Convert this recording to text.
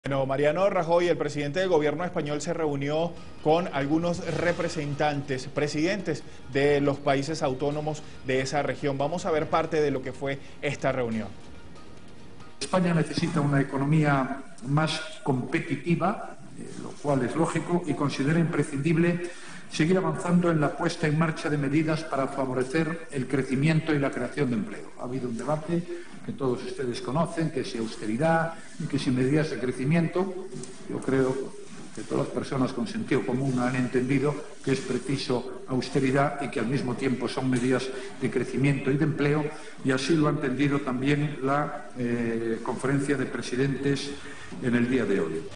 Bueno, Mariano Rajoy, el presidente del gobierno español, se reunió con algunos representantes, presidentes de los países autónomos de esa región. Vamos a ver parte de lo que fue esta reunión. España necesita una economía más competitiva, lo cual es lógico, y considera imprescindible seguir avanzando en la puesta en marcha de medidas para favorecer el crecimiento y la creación de empleo. Ha habido un debate que todos ustedes conocen, que si austeridad y que si medidas de crecimiento. Yo creo que todas las personas con sentido común han entendido que es preciso austeridad y que al mismo tiempo son medidas de crecimiento y de empleo, y así lo ha entendido también la conferencia de presidentes en el día de hoy.